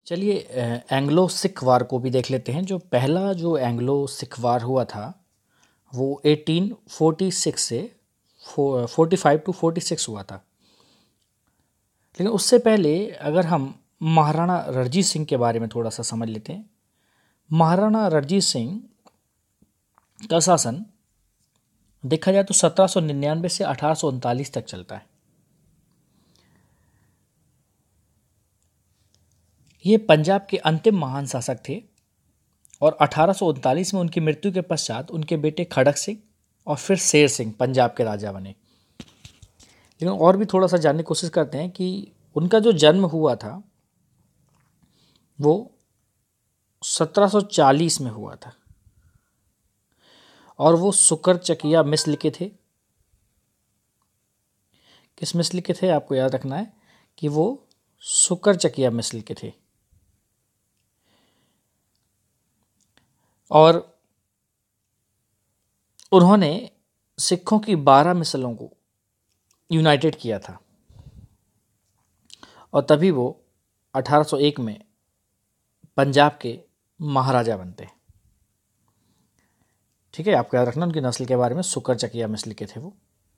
चलिए एंग्लो सिख वार को भी देख लेते हैं। जो पहला जो एंग्लो सिख वार हुआ था वो 1846 से 45 टू 46 हुआ था। लेकिन उससे पहले अगर हम महाराणा रणजीत सिंह के बारे में थोड़ा सा समझ लेते हैं। महाराणा रणजीत सिंह का शासन देखा जाए तो 1799 से 1839 तक चलता है। ये पंजाब के अंतिम महान शासक थे और 1839 में उनकी मृत्यु के पश्चात उनके बेटे खड़क सिंह और फिर शेर सिंह पंजाब के राजा बने। लेकिन और भी थोड़ा सा जानने की कोशिश करते हैं कि उनका जो जन्म हुआ था वो 1740 में हुआ था और वो सुकर चकिया मिस्र के थे। किस मिस्र के थे आपको याद रखना है कि वो सुकर चकिया मिस्र के थे। और उन्होंने सिखों की 12 मिसलों को यूनाइटेड किया था और तभी वो 1801 में पंजाब के महाराजा बनते हैं। ठीक है, आपको याद रखना उनकी नस्ल के बारे में, सुकर चकिया मिस्र के थे वो।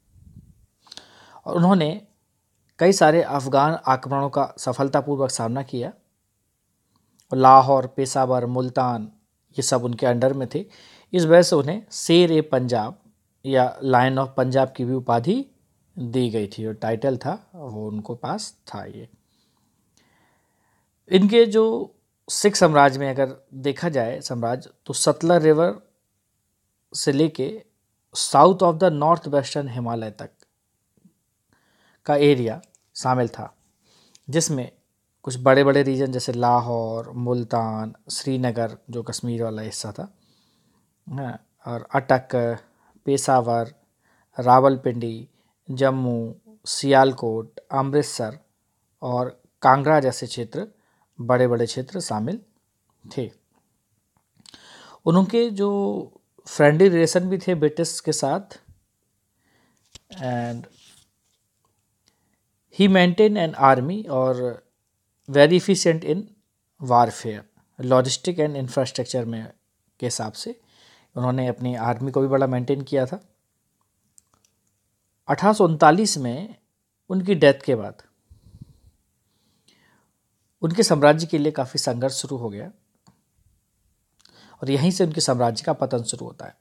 और उन्होंने कई सारे अफगान आक्रमणों का सफलतापूर्वक सामना किया और लाहौर, पेशावर, मुल्तान ये सब उनके अंडर में थे। इस वजह से उन्हें शेर ए पंजाब या लायन ऑफ पंजाब की भी उपाधि दी गई थी और टाइटल था वो उनको पास था। ये इनके जो सिख साम्राज्य में अगर देखा जाए साम्राज्य, तो सतलज रिवर से लेके south of the north western Himalaya तक का एरिया शामिल था, जिसमें कुछ बड़े बड़े रीजन जैसे लाहौर, मुल्तान, श्रीनगर जो कश्मीर वाला हिस्सा था, और अटक, पेशावर, रावलपिंडी, जम्मू, सियालकोट, अमृतसर और कांगड़ा जैसे क्षेत्र, बड़े बड़े क्षेत्र शामिल थे। उनके जो फ्रेंडली रिलेशन भी थे ब्रिटिश के साथ and he maintain an army और very efficient in warfare, logistic and infrastructure में के हिसाब से उन्होंने अपनी आर्मी को भी बड़ा मेंटेन किया था। 1839 में उनकी डेथ के बाद उनके साम्राज्य के लिए काफ़ी संघर्ष शुरू हो गया और यहीं से उनके साम्राज्य का पतन शुरू होता है।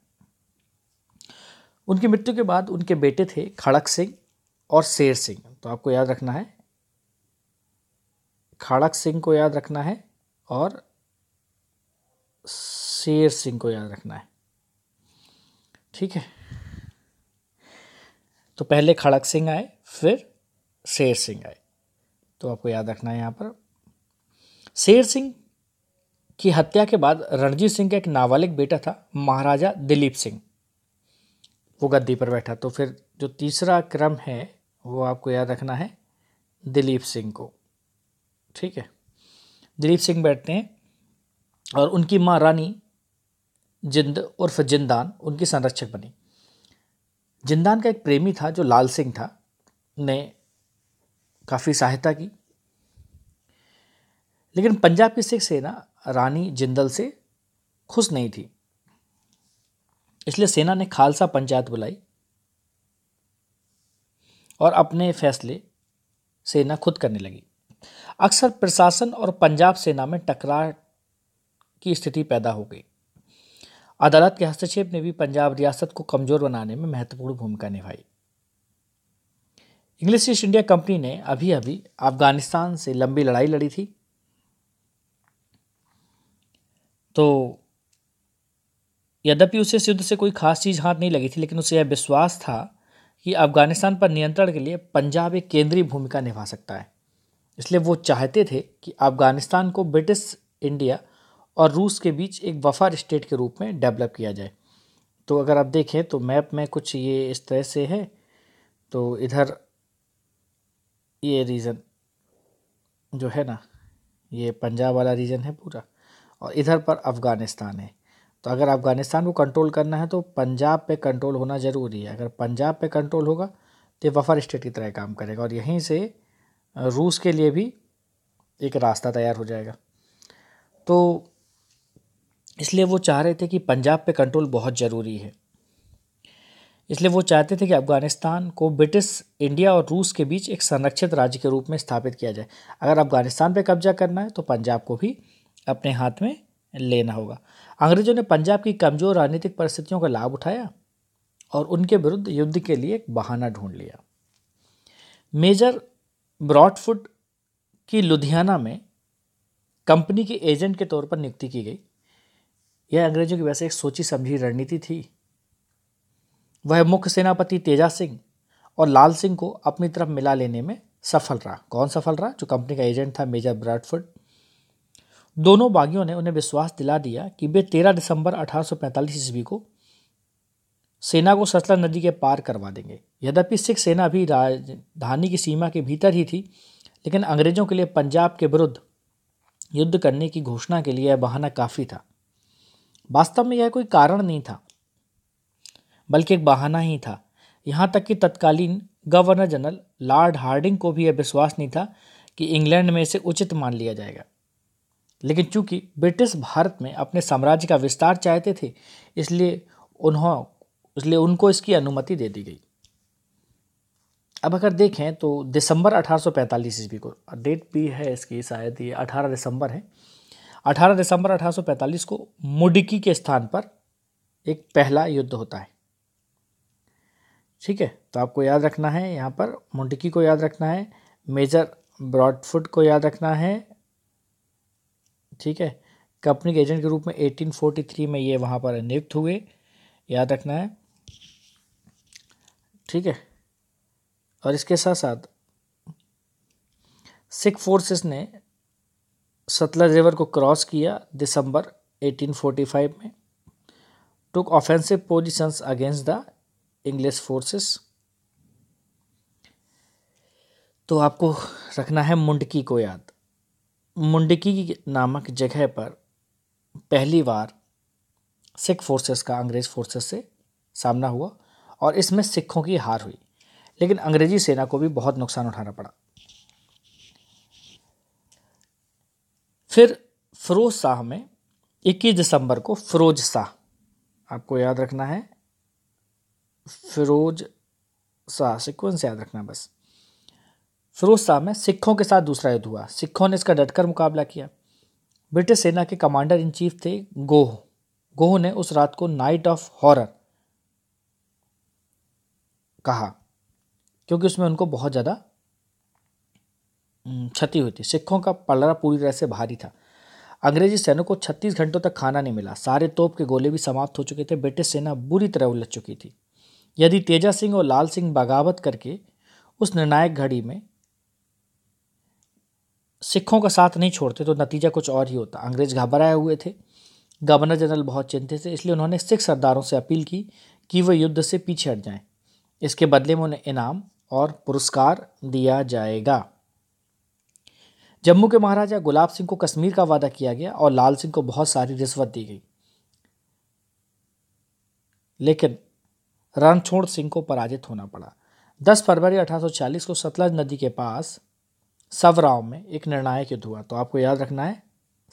उनकी मृत्यु के बाद उनके बेटे थे खड़क सिंह और शेर सिंह। तो आपको याद रखना है, खड़क सिंह को याद रखना है और शेर सिंह को याद रखना है। ठीक है, तो पहले खड़क सिंह आए फिर शेर सिंह आए, तो आपको याद रखना है यहाँ पर। शेर सिंह की हत्या के बाद रणजीत सिंह का एक नाबालिग बेटा था महाराजा दिलीप सिंह, वो गद्दी पर बैठा। तो फिर जो तीसरा क्रम है वो आपको याद रखना है दिलीप सिंह को। ठीक है, दिलीप सिंह बैठते हैं और उनकी माँ रानी जिंद उर्फ जिंदान उनकी संरक्षक बनी। जिंदान का एक प्रेमी था जो लाल सिंह था, ने काफ़ी सहायता की, लेकिन पंजाब की सिख सेना रानी जिंदल से खुश नहीं थी, इसलिए सेना ने खालसा पंचायत बुलाई और अपने फैसले सेना खुद करने लगी। अक्सर प्रशासन और पंजाब सेना में टकरार की स्थिति पैदा हो गई। अदालत के हस्तक्षेप ने भी पंजाब रियासत को कमजोर बनाने में महत्वपूर्ण भूमिका निभाई। इंग्लिश ईस्ट इंडिया कंपनी ने अभी अभी अफगानिस्तान से लंबी लड़ाई लड़ी थी, तो यद्यपि उसे इस युद्ध से कोई खास चीज हाथ नहीं लगी थी, लेकिन उसे यह विश्वास था कि अफगानिस्तान पर नियंत्रण के लिए पंजाब एक केंद्रीय भूमिका निभा सकता है। इसलिए वो चाहते थे कि अफगानिस्तान को ब्रिटिश इंडिया और रूस के बीच एक बफर स्टेट के रूप में डेवलप किया जाए। तो अगर आप देखें तो मैप में कुछ ये इस तरह से है, तो इधर ये रीजन जो है ना, ये पंजाब वाला रीजन है पूरा, और इधर पर अफगानिस्तान है। तो अगर अफगानिस्तान को कंट्रोल करना है तो पंजाब पे कंट्रोल होना ज़रूरी है। अगर पंजाब पे कंट्रोल होगा तो ये बफर स्टेट की तरह काम करेगा और यहीं से रूस के लिए भी एक रास्ता तैयार हो जाएगा। तो इसलिए वो चाह रहे थे कि पंजाब पे कंट्रोल बहुत ज़रूरी है। इसलिए वो चाहते थे कि अफ़गानिस्तान को ब्रिटिश इंडिया और रूस के बीच एक संरक्षित राज्य के रूप में स्थापित किया जाए। अगर अफ़गानिस्तान पे कब्जा करना है तो पंजाब को भी अपने हाथ में लेना होगा। अंग्रेज़ों ने पंजाब की कमज़ोर राजनीतिक परिस्थितियों का लाभ उठाया और उनके विरुद्ध युद्ध के लिए एक बहाना ढूंढ लिया। मेजर ब्रॉडफुट की लुधियाना में कंपनी के एजेंट के तौर पर नियुक्ति की गई। यह अंग्रेजों की वैसे एक सोची समझी रणनीति थी। वह मुख्य सेनापति तेजा सिंह और लाल सिंह को अपनी तरफ मिला लेने में सफल रहा। कौन सफल रहा? जो कंपनी का एजेंट था मेजर ब्रॉडफुट। दोनों बागियों ने उन्हें विश्वास दिला दिया कि वे 13 दिसंबर 1845 ईस्वी को सेना को सतलज नदी के पार करवा देंगे। यद्यपि सिख सेना अभी राजधानी की सीमा के भीतर ही थी, लेकिन अंग्रेजों के लिए पंजाब के विरुद्ध युद्ध करने की घोषणा के लिए यह बहाना काफ़ी था। वास्तव में यह कोई कारण नहीं था, बल्कि एक बहाना ही था। यहाँ तक कि तत्कालीन गवर्नर जनरल लॉर्ड हार्डिंग को भी यह विश्वास नहीं था कि इंग्लैंड में इसे उचित मान लिया जाएगा। लेकिन चूंकि ब्रिटिश भारत में अपने साम्राज्य का विस्तार चाहते थे, इसलिए उनको इसकी अनुमति दे दी गई। अब अगर देखें तो दिसंबर 1845 ईस्वी को डेट भी है इसकी, शायद ये 18 दिसंबर है। 18 दिसंबर 1845 को मुडिकी के स्थान पर एक पहला युद्ध होता है। ठीक है, तो आपको याद रखना है, यहाँ पर मुडिकी को याद रखना है, मेजर ब्रॉडफुट को याद रखना है। ठीक है, कंपनी के एजेंट के रूप में 1843 में ये वहाँ पर नियुक्त हुए, याद रखना है। ठीक है, और इसके साथ साथ सिख फोर्सेस ने सतलज रिवर को क्रॉस किया दिसंबर 1845 में, took offensive positions against the English forces. तो आपको रखना है मुंडकी को याद। मुंडकी नामक जगह पर पहली बार सिख फोर्सेस का अंग्रेज फोर्सेस से सामना हुआ और इसमें सिखों की हार हुई, लेकिन अंग्रेजी सेना को भी बहुत नुकसान उठाना पड़ा। फिर फिरोज शाह में 21 दिसंबर को फिरोज शाह, आपको याद रखना है फिरोज शाह, सीक्वेंस याद रखना बस। फिरोज शाह में सिखों के साथ दूसरा युद्ध हुआ। सिखों ने इसका डटकर मुकाबला किया। ब्रिटिश सेना के कमांडर इन चीफ थे गोह। गोह ने उस रात को नाइट ऑफ हॉरर कहा, क्योंकि उसमें उनको बहुत ज़्यादा क्षति हुई थी। सिखों का पलड़ा पूरी तरह से भारी था। अंग्रेजी सैनिकों को 36 घंटों तक खाना नहीं मिला। सारे तोप के गोले भी समाप्त हो चुके थे। ब्रिटिश सेना बुरी तरह उलझ चुकी थी। यदि तेजा सिंह और लाल सिंह बगावत करके उस निर्णायक घड़ी में सिखों का साथ नहीं छोड़ते तो नतीजा कुछ और ही होता। अंग्रेज घबराए हुए थे। गवर्नर जनरल बहुत चिंतित थे, इसलिए उन्होंने सिख सरदारों से अपील की कि वे युद्ध से पीछे हट जाएं। इसके बदले में उन्हें इनाम और पुरस्कार दिया जाएगा। जम्मू के महाराजा गुलाब सिंह को कश्मीर का वादा किया गया और लाल सिंह को बहुत सारी रिश्वत दी गई, लेकिन रणछोड़ सिंह को पराजित होना पड़ा। 10 फरवरी 1840 को सतलज नदी के पास सवराव में एक निर्णायक युद्ध हुआ। तो आपको याद रखना है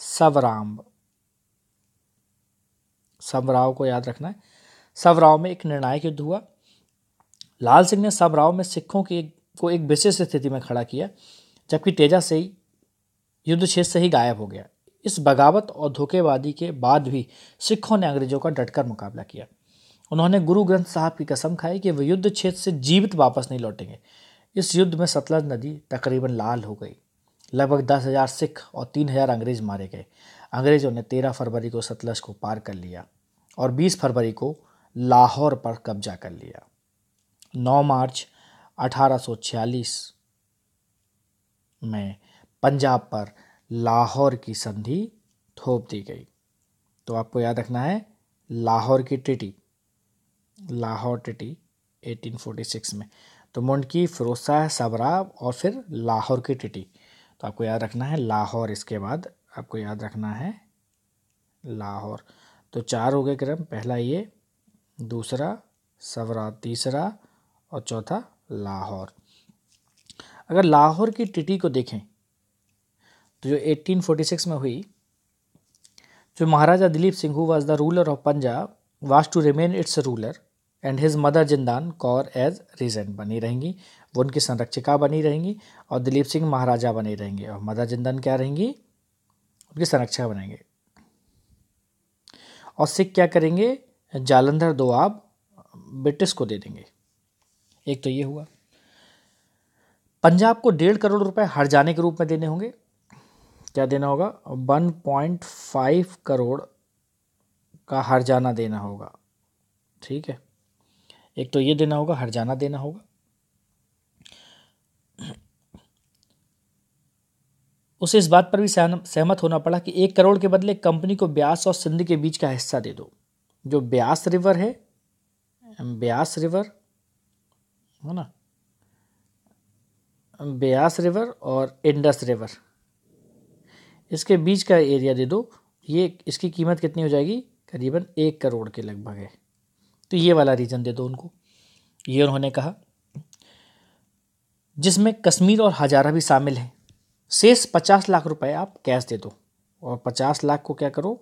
सवराव को याद रखना है। सवराव में एक निर्णायक युद्ध हुआ। लाल सिंह ने सवराव में सिखों को एक विशेष स्थिति में खड़ा किया, जबकि तेजा से ही युद्ध क्षेत्र से ही गायब हो गया। इस बगावत और धोखेबाजी के बाद भी सिखों ने अंग्रेजों का डटकर मुकाबला किया। उन्होंने गुरु ग्रंथ साहब की कसम खाई कि वे युद्ध क्षेत्र से जीवित वापस नहीं लौटेंगे। इस युद्ध में सतलज नदी तकरीबन लाल हो गई। लगभग 10,000 सिख और 3,000 अंग्रेज मारे गए। अंग्रेजों ने 13 फरवरी को सतलज को पार कर लिया और 20 फरवरी को लाहौर पर कब्जा कर लिया। 9 मार्च 1846 में पंजाब पर लाहौर की संधि थोप दी गई। तो आपको याद रखना है लाहौर की ट्रीटी, लाहौर ट्रीटी 1846 में। तो मुंडकी, फिरोज शाह, सवराव और फिर लाहौर की ट्रीटी। तो आपको याद रखना है लाहौर, इसके बाद आपको याद रखना है लाहौर। तो 4 हो गए क्रम, पहला ये, दूसरा सवराव, तीसरा और चौथा लाहौर। अगर लाहौर की ट्रीटी को देखें तो जो 1846 में हुई, जो Maharaja Dilip Singh who was the ruler of Punjab was to remain its ruler and his mother Jindan Kaur as regent बनी रहेंगी, वो उनकी संरक्षिका बनी रहेंगी और दिलीप सिंह महाराजा बने रहेंगे और मदर जिंदान क्या रहेंगी, उनकी संरक्षिका बनेंगे। और सिख क्या करेंगे, जालंधर दोआब ब्रिटिश को दे देंगे। एक तो ये हुआ। पंजाब को 1.5 करोड़ रुपए हर्जाने के रूप में देने होंगे। क्या देना होगा, 1.5 करोड़ का हर्जाना देना होगा। ठीक है, एक तो ये देना होगा, हर्जाना देना होगा। उसे इस बात पर भी सहमत होना पड़ा कि 1 करोड़ के बदले कंपनी को ब्यास और सिंध के बीच का हिस्सा दे दो। जो ब्यास रिवर है, ब्यास रिवर है ना, ब्यास रिवर और इंडस रिवर, इसके बीच का एरिया दे दो। ये इसकी कीमत कितनी हो जाएगी, करीबन 1 करोड़ के लगभग है। तो ये वाला रीजन दे दो उनको, ये उन्होंने कहा, जिसमें कश्मीर और हजारा भी शामिल है। शेष 50 लाख रुपए आप कैश दे दो और 50 लाख को क्या करो,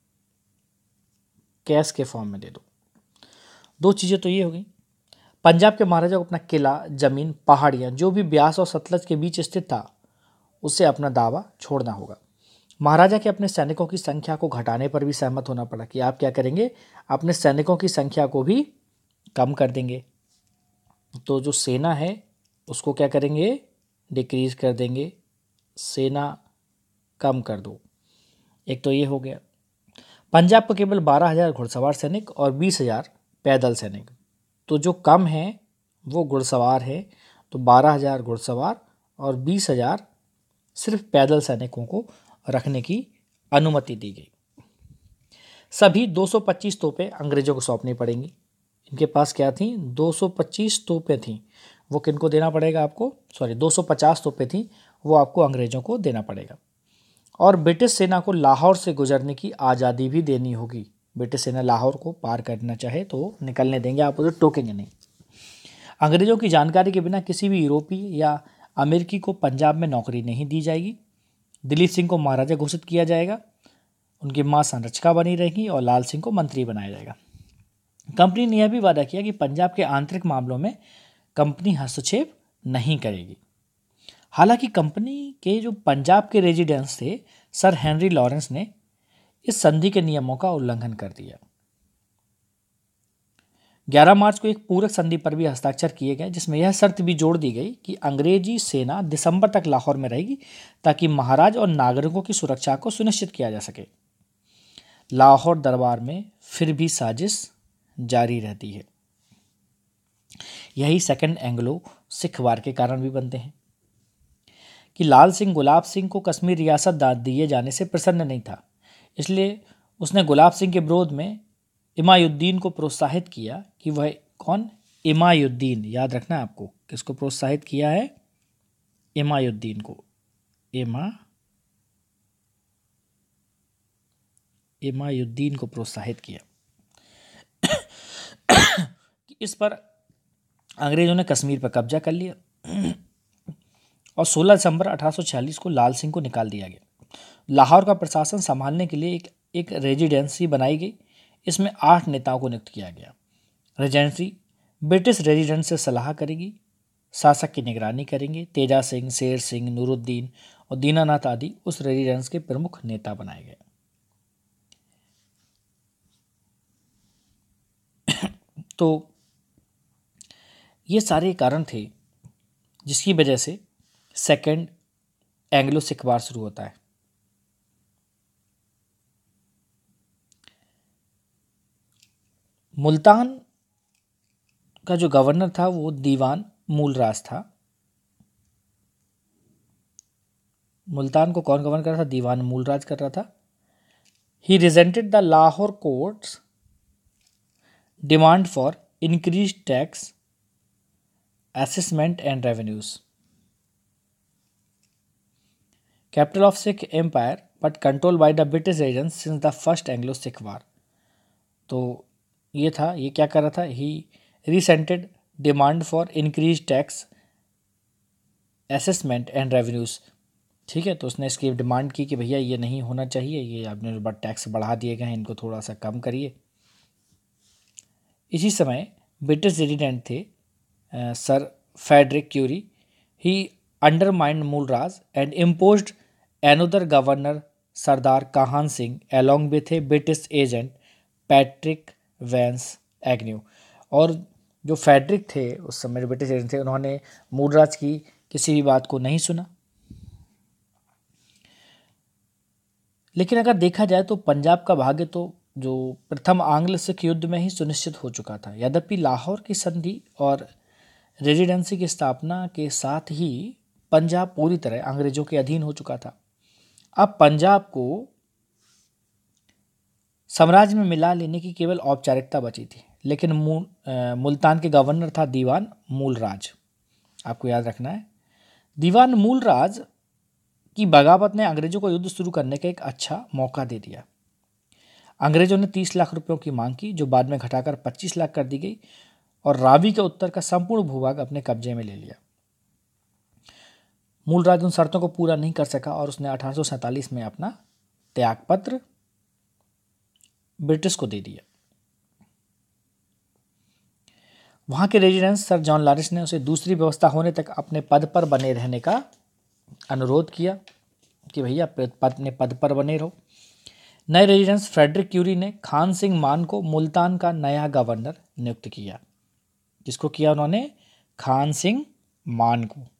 कैश के फॉर्म में दे दो। दो चीज़ें तो ये हो गई। पंजाब के महाराजा को अपना किला, जमीन, पहाड़ियाँ जो भी ब्यास और सतलज के बीच स्थित था उससे अपना दावा छोड़ना होगा। महाराजा के अपने सैनिकों की संख्या को घटाने पर भी सहमत होना पड़ा कि आप क्या करेंगे, अपने सैनिकों की संख्या को भी कम कर देंगे। तो जो सेना है उसको क्या करेंगे, डिक्रीज कर देंगे, सेना कम कर दो। एक तो ये हो गया। पंजाब को केवल 12,000 घुड़सवार सैनिक और 20,000 पैदल सैनिक, तो जो कम है वो घुड़सवार है, तो 12,000 घुड़सवार और 20,000 सिर्फ पैदल सैनिकों को रखने की अनुमति दी गई। सभी 225 तोपें अंग्रेजों को सौंपनी पड़ेंगी। इनके पास क्या थी, 225 तोपें थीं, वो किनको देना पड़ेगा आपको, 250 तोपें थीं, वो आपको अंग्रेजों को देना पड़ेगा। और ब्रिटिश सेना को लाहौर से गुजरने की आज़ादी भी देनी होगी। ब्रिटिश सेना लाहौर को पार करना चाहे तो निकलने देंगे, आप उधर टोकेंगे नहीं। अंग्रेजों की जानकारी के बिना किसी भी यूरोपीय या अमेरिकी को पंजाब में नौकरी नहीं दी जाएगी। दिलीप सिंह को महाराजा घोषित किया जाएगा, उनकी मां संरक्षिका बनी रहेगी और लाल सिंह को मंत्री बनाया जाएगा। कंपनी ने यह भी वादा किया कि पंजाब के आंतरिक मामलों में कंपनी हस्तक्षेप नहीं करेगी। हालांकि कंपनी के जो पंजाब के रेजिडेंट्स थे, सर हेनरी लॉरेंस ने इस संधि के नियमों का उल्लंघन कर दिया। 11 मार्च को एक पूरक संधि पर भी हस्ताक्षर किए गए, जिसमें यह शर्त भी जोड़ दी गई कि अंग्रेजी सेना दिसंबर तक लाहौर में रहेगी ताकि महाराज और नागरिकों की सुरक्षा को सुनिश्चित किया जा सके। लाहौर दरबार में फिर भी साजिश जारी रहती है। यही सेकंड एंग्लो सिख वार के कारण भी बनते हैं कि लाल सिंह गुलाब सिंह को कश्मीर रियासत दिए जाने से प्रसन्न नहीं था, इसलिए उसने गुलाब सिंह के विरोध में इमायुद्दीन को प्रोत्साहित किया कि वह कौन, इमायुद्दीन, याद रखना आपको, किसको प्रोत्साहित किया है, इमायुद्दीन को, इमायुद्दीन को प्रोत्साहित किया। इस पर अंग्रेजों ने कश्मीर पर कब्जा कर लिया और 16 दिसंबर 1846 को लाल सिंह को निकाल दिया गया। लाहौर का प्रशासन संभालने के लिए एक रेजिडेंसी बनाई गई। इसमें 8 नेताओं को नियुक्त किया गया। रेजेंसी ब्रिटिश रेजिडेंट से सलाह करेगी, शासक की निगरानी करेंगे। तेजा सिंह, शेर सिंह, नूरुद्दीन और दीनानाथ आदि उस रेजिडेंस के प्रमुख नेता बनाए गए। तो ये सारे कारण थे जिसकी वजह से सेकेंड एंग्लो सिख वार शुरू होता है। मुल्तान का जो गवर्नर था वो दीवान मूलराज था। मुल्तान को कौन गवर्न कर रहा था, दीवान मूलराज कर रहा था। He resented the Lahore courts demand for increase tax, assessment and revenues. Capital of Sikh Empire but controlled by the British agents since the first Anglo-Sikh War. तो ये था, ये क्या कर रहा था, he resented demand for increased tax, assessment and revenues. ठीक है, तो उसने इसकी डिमांड की कि भैया ये नहीं होना चाहिए, ये आपने टैक्स बढ़ा दिए गए हैं, इनको थोड़ा सा कम करिए। इसी समय ब्रिटिश रेजिडेंट थे sir Frederick Currie. He undermined Mulraj and imposed another governor Sardar Kahn Singh along with a British agent Patrick Vans Agnew. और जो फेडरिक थे उस समय जो ब्रिटिश एजेंट थे, उन्होंने मूलराज की किसी भी बात को नहीं सुना। लेकिन अगर देखा जाए तो पंजाब का भाग्य तो जो प्रथम आंग्ल सिख युद्ध में ही सुनिश्चित हो चुका था। यद्यपि लाहौर की संधि और रेजिडेंसी की स्थापना के साथ ही पंजाब पूरी तरह अंग्रेजों के अधीन हो चुका था। अब पंजाब को साम्राज्य में मिला लेने की केवल औपचारिकता बची थी। लेकिन मुल्तान के गवर्नर था दीवान मूलराज। आपको याद रखना है, दीवान मूलराज की बगावत ने अंग्रेजों को युद्ध शुरू करने का एक अच्छा मौका दे दिया। अंग्रेजों ने 30 लाख रुपयों की मांग की, जो बाद में घटाकर 25 लाख कर दी गई, और रावी के उत्तर का संपूर्ण भूभाग अपने कब्जे में ले लिया। मूलराज उन शर्तों को पूरा नहीं कर सका और उसने 1847 में अपना त्यागपत्र ब्रिटिश को दे दिया। वहां के रेजिडेंस सर जॉन लॉरेंस ने उसे दूसरी व्यवस्था होने तक अपने पद पर बने रहने का अनुरोध किया कि भैया अपने पद पर बने रहो। नए रेजिडेंस फ्रेडरिक क्यूरी ने खान सिंह मान को मुल्तान का नया गवर्नर नियुक्त किया। जिसको किया उन्होंने? खान सिंह मान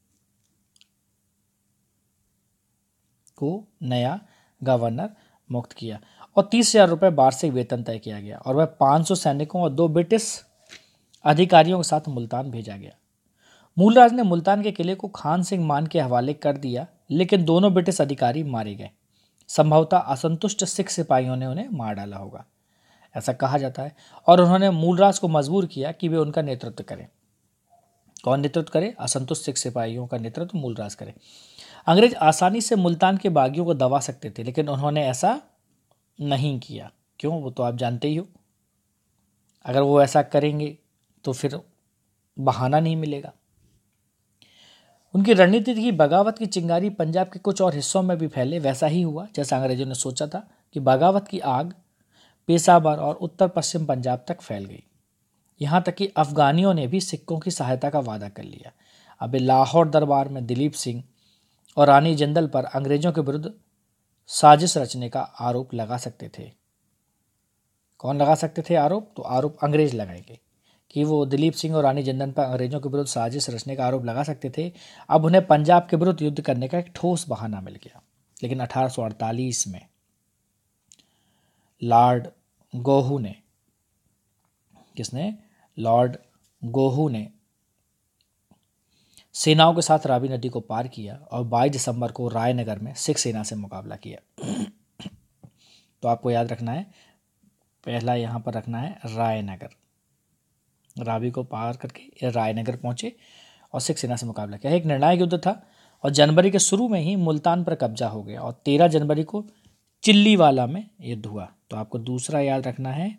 को नया गवर्नर मुक्त किया और 30,000 रुपये वार्षिक वेतन तय किया गया और वह 500 सैनिकों और 2 ब्रिटिश अधिकारियों के साथ मुल्तान भेजा गया। मूलराज ने मुल्तान के किले को खान सिंह मान के हवाले कर दिया, लेकिन दोनों ब्रिटिश अधिकारी मारे गए। संभवतः असंतुष्ट सिख सिपाहियों ने उन्हें मार डाला होगा, ऐसा कहा जाता है, और उन्होंने मूलराज को मजबूर किया कि वे उनका नेतृत्व करें। कौन नेतृत्व करे? असंतुष्ट सिख सिपाहियों का नेतृत्व मूलराज करे। अंग्रेज आसानी से मुल्तान के बागियों को दबा सकते थे, लेकिन उन्होंने ऐसा नहीं किया। क्यों? वो तो आप जानते ही हो। अगर वो ऐसा करेंगे तो फिर बहाना नहीं मिलेगा। उनकी रणनीति थी बगावत की चिंगारी पंजाब के कुछ और हिस्सों में भी फैले। वैसा ही हुआ जैसा अंग्रेजों ने सोचा था कि बगावत की आग पेशावर और उत्तर पश्चिम पंजाब तक फैल गई। यहाँ तक कि अफगानियों ने भी सिक्कों की सहायता का वादा कर लिया। अब लाहौर दरबार में दिलीप सिंह और रानी जिंदल पर अंग्रेजों के विरुद्ध साजिश रचने का आरोप लगा सकते थे। कौन लगा सकते थे आरोप? तो आरोप अंग्रेज लगाएंगे कि वो दिलीप सिंह और रानी जिंदल पर अंग्रेजों के विरुद्ध साजिश रचने का आरोप लगा सकते थे। अब उन्हें पंजाब के विरुद्ध युद्ध करने का एक ठोस बहाना मिल गया। लेकिन 1848 में लॉर्ड गोहू ने, किसने? लॉर्ड गोहू ने सेनाओं के साथ रावी नदी को पार किया और 22 दिसंबर को रायनगर में सिख सेना से मुकाबला किया। तो आपको याद रखना है, पहला यहाँ पर रखना है रायनगर। रावी को पार करके रायनगर पहुंचे और सिख सेना से मुकाबला किया। एक निर्णायक युद्ध था और जनवरी के शुरू में ही मुल्तान पर कब्जा हो गया और 13 जनवरी को चिल्लीवाला में युद्ध हुआ। तो आपको दूसरा याद रखना है,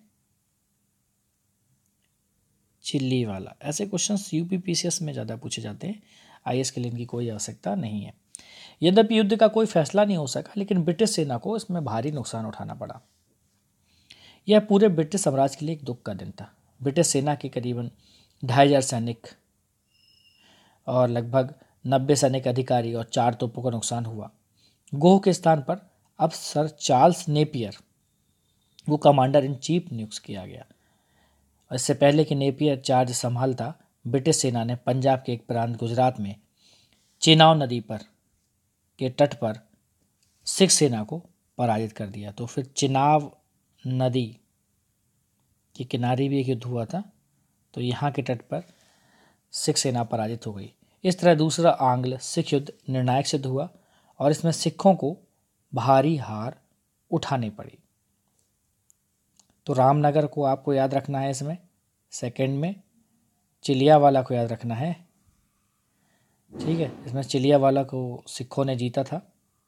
चिल्लीवाला। ऐसे क्वेश्चंस यूपीपीसीएस में ज़्यादा पूछे जाते हैं, आईएएस के लिए इनकी कोई आवश्यकता नहीं है। यद्यपि युद्ध का कोई फैसला नहीं हो सका, लेकिन ब्रिटिश सेना को इसमें भारी नुकसान उठाना पड़ा। यह पूरे ब्रिटिश साम्राज्य के लिए एक दुख का दिन था। ब्रिटिश सेना के करीबन 2,500 सैनिक और लगभग 90 सैनिक अधिकारी और 4 तोपों का नुकसान हुआ। गोह के स्थान पर अब सर चार्ल्स नेपियर वो कमांडर इन चीफ नियुक्त किया गया। इससे पहले कि नेपियर चार्ज संभालता, ब्रिटिश सेना ने पंजाब के एक प्रांत गुजरात में चेनाब नदी पर के तट पर सिख सेना को पराजित कर दिया। तो फिर चेनाब नदी के किनारे भी एक युद्ध हुआ था, तो यहाँ के तट पर सिख सेना पराजित हो गई। इस तरह दूसरा आंग्ल सिख युद्ध निर्णायक सिद्ध हुआ और इसमें सिखों को भारी हार उठानी पड़ी। तो रामनगर को आपको याद रखना है, इसमें सेकंड में चिलियावाला को याद रखना है। ठीक है, इसमें चिलियावाला को सिखों ने जीता था।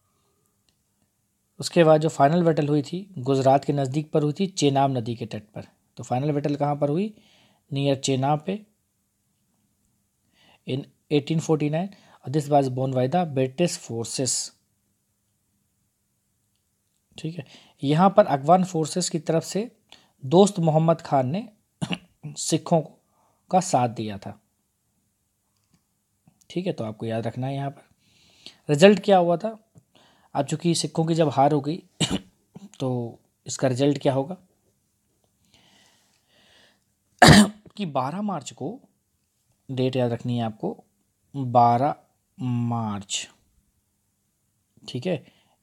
उसके बाद जो फाइनल बैटल हुई थी गुजरात के नज़दीक पर हुई थी, चेनाब नदी के तट पर। तो फाइनल बैटल कहाँ पर हुई? नियर चेनाब पे इन 1849 और this was borne by the British forces ठीक है। यहाँ पर अफगान फोर्सेस की तरफ से दोस्त मोहम्मद खान ने सिखों का साथ दिया था। ठीक है, तो आपको याद रखना है यहाँ पर रिजल्ट क्या हुआ था। अब चूंकि सिखों की जब हार हो गई तो इसका रिजल्ट क्या होगा कि 12 मार्च को, डेट याद रखनी है आपको, 12 मार्च, ठीक है,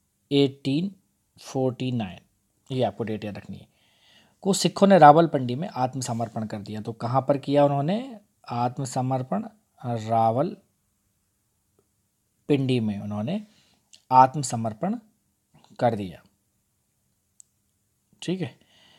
1849, ये आपको डेट याद रखनी है, को सिखों ने रावलपिंडी में आत्मसमर्पण कर दिया। तो कहाँ पर किया उन्होंने आत्मसमर्पण? रावलपिंडी में उन्होंने आत्मसमर्पण कर दिया। ठीक है,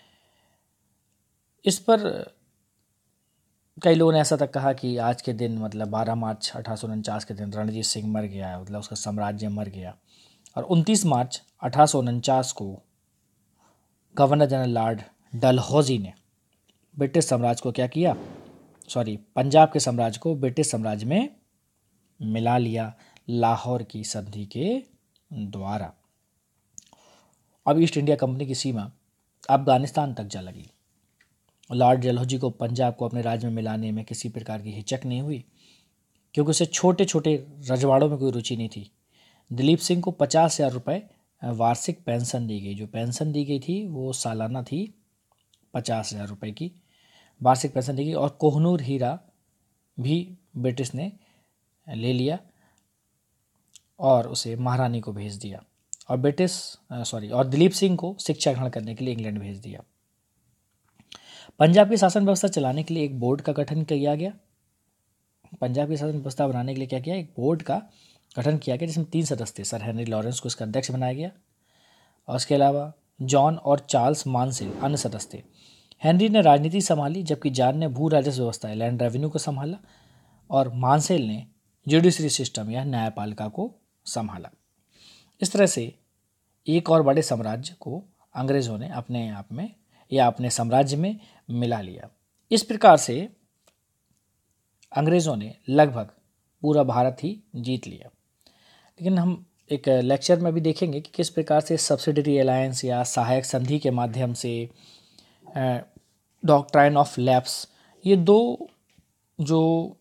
इस पर कई लोगों ने ऐसा तक कहा कि आज के दिन मतलब 12 मार्च 1849 के दिन रणजीत सिंह मर गया, मतलब उसका साम्राज्य मर गया। और 29 मार्च 1849 को गवर्नर जनरल लॉर्ड डलहौजी ने ब्रिटिश साम्राज्य को क्या किया, पंजाब के साम्राज्य को ब्रिटिश साम्राज्य में मिला लिया लाहौर की संधि के द्वारा। अब ईस्ट इंडिया कंपनी की सीमा अफगानिस्तान तक जा लगी। लॉर्ड डलहौजी को पंजाब को अपने राज्य में मिलाने में किसी प्रकार की हिचक नहीं हुई, क्योंकि उसे छोटे छोटे रजवाड़ों में कोई रुचि नहीं थी। दिलीप सिंह को 50,000 रुपये वार्षिक पेंशन दी गई। जो पेंशन दी गई थी वो सालाना थी 50,000 रुपये की वार्षिक पेंशन दी गई। और कोहनूर हीरा भी ब्रिटिश ने ले लिया और उसे महारानी को भेज दिया। और और दिलीप सिंह को शिक्षा ग्रहण करने के लिए इंग्लैंड भेज दिया। पंजाब की शासन व्यवस्था चलाने के लिए एक बोर्ड का गठन किया गया। पंजाब की शासन व्यवस्था बनाने के लिए क्या किया, एक बोर्ड का गठन किया गया जिसमें 3 सदस्य थे। सर हेनरी लॉरेंस को इसका अध्यक्ष बनाया गया और इसके अलावा जॉन और चार्ल्स मानसेल अन्य सदस्य थे। हेनरी ने राजनीति संभाली, जबकि जॉन ने भू राजस्व व्यवस्था लैंड रेवेन्यू को संभाला और मानसेल ने जुडिशरी सिस्टम या न्यायपालिका को संभाला। इस तरह से एक और बड़े साम्राज्य को अंग्रेजों ने अपने आप में या अपने साम्राज्य में मिला लिया। इस प्रकार से अंग्रेजों ने लगभग पूरा भारत ही जीत लिया। लेकिन हम एक लेक्चर में भी देखेंगे कि किस प्रकार से सब्सिडरी अलायंस या सहायक संधि के माध्यम से डॉक्ट्राइन ऑफ लैप्स, ये दो जो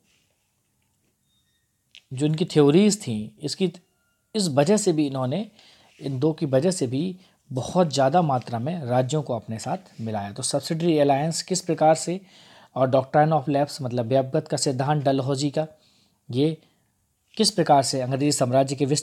इनकी थ्योरीज थी, इस वजह से भी इन्होंने, इन दो की वजह से भी बहुत ज़्यादा मात्रा में राज्यों को अपने साथ मिलाया। तो सब्सिडरी अलायंस किस प्रकार से और डॉक्ट्राइन ऑफ लैप्स मतलब व्यापगत का सिद्धांत डलहौजी का, ये किस प्रकार से अंग्रेजी साम्राज्य के